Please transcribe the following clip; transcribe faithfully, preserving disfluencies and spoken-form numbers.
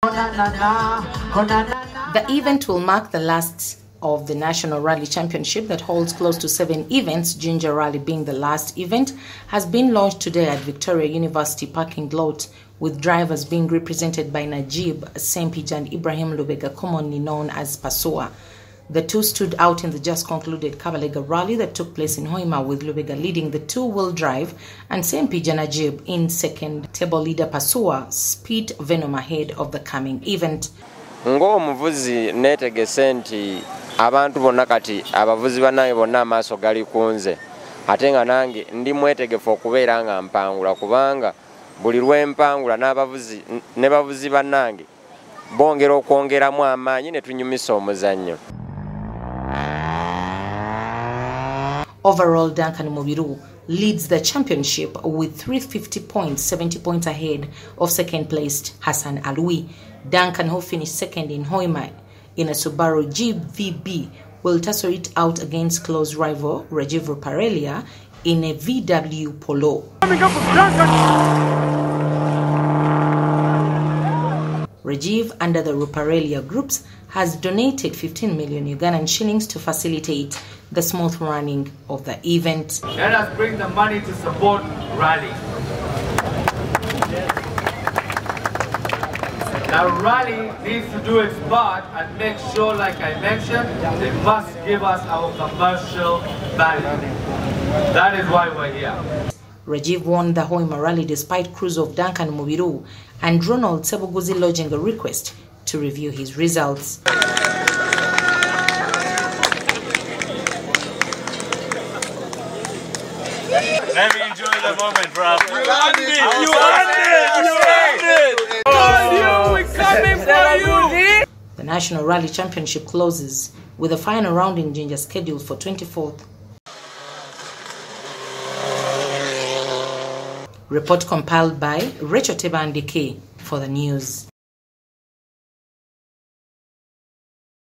The event will mark the last of the National Rally Championship that holds close to seven events, Ginger Rally being the last event, has been launched today at Victoria University parking lot, with drivers being represented by Najib Sempija and Ibrahim Lubega, commonly known as Passoa. The two stood out in the just concluded Kabalega rally that took place in Hoima, with Lubega leading the two-wheel drive and Sempija Najib in second. Table leader Passoa spit venom ahead of the coming event. Ng'omuvuzi neetegese nti abantu bonna kati abavuzi bannange bonna amaaso gali kunze, ate nga nange ndi mwetegefu okubeera nga mpangula, kubanga buli lw'empangula n'abavuzi ne bavuzi bannange bongera okwongeramu amaanyi ne tunyumisa omuzannyo. Overall, Duncan Mubiru leads the championship with three hundred fifty points, seventy points ahead of second placed Hassan Alwi. Duncan, who finished second in Hoima in a Subaru G V B, will tussle it out against close rival Rajiv Ruparelia in a V W Polo. Coming up with Duncan. Rajiv, under the Ruparelia groups, has donated fifteen million Ugandan shillings to facilitate the smooth running of the event. Let us bring the money to support Rally. The Rally needs to do its part and make sure, like I mentioned, they must give us our commercial value. That is why we're here. Rajiv won the Hoima Rally despite crews of Duncan Mubiru and Ronald Seboguzi lodging a request to review his results. Let me enjoy the moment, bro. You earned it! You earned it! You earned it! We're coming for you! The National Rally Championship closes with a final round in Ginger scheduled for twenty-fourth. Report compiled by Rachel Tebandike for the news.